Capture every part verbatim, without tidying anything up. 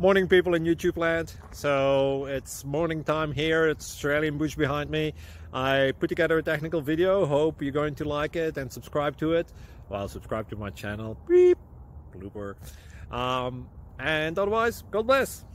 Morning, people in YouTube land. So it's morning time here. It's Australian bush behind me. I put together a technical video. Hope you're going to like it and subscribe to it. Well, subscribe to my channel. Beep. Blooper. Um, and otherwise, God bless.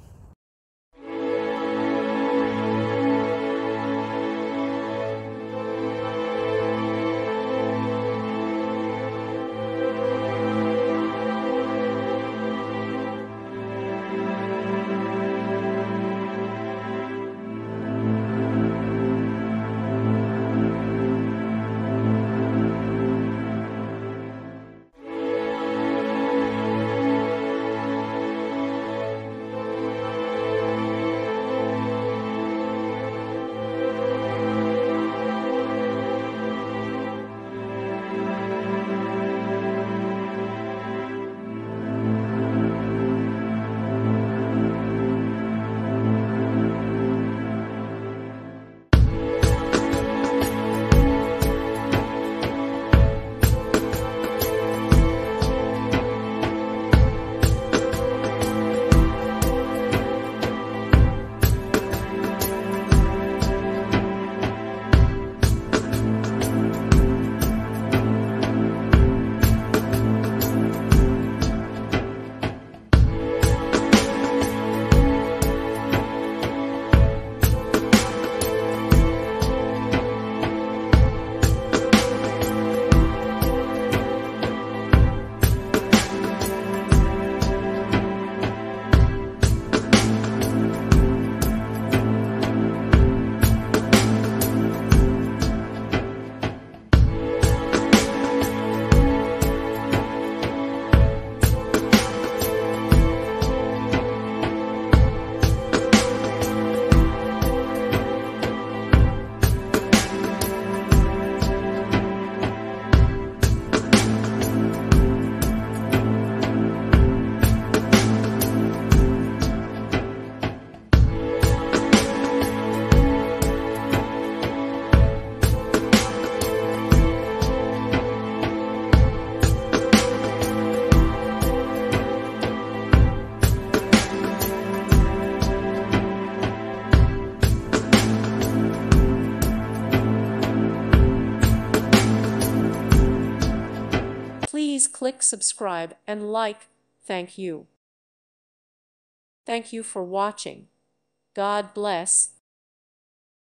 Please click subscribe and like. Thank you. Thank you for watching. God bless.